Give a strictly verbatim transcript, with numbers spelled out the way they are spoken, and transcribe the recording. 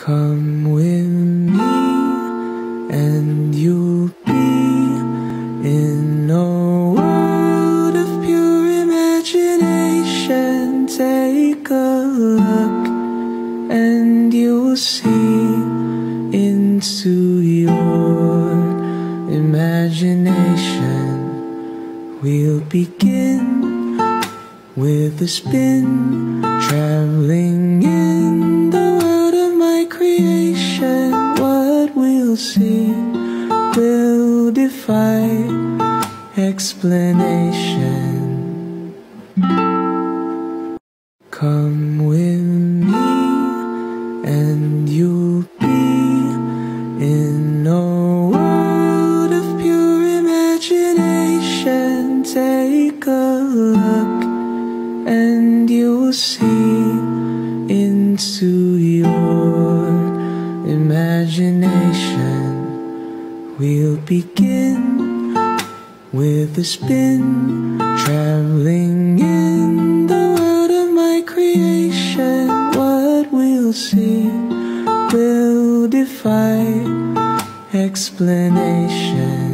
Come with me and you'll be in a world of pure imagination. Take a look and you'll see into your imagination. We'll begin with a spin, traveling in the world of my creation. What we'll see will defy explanation. Come with me and you'll be in a world of pure imagination. Take a look and you'll see into your imagination. We'll begin with a spin, traveling in the world of my creation. What we'll see will defy explanation.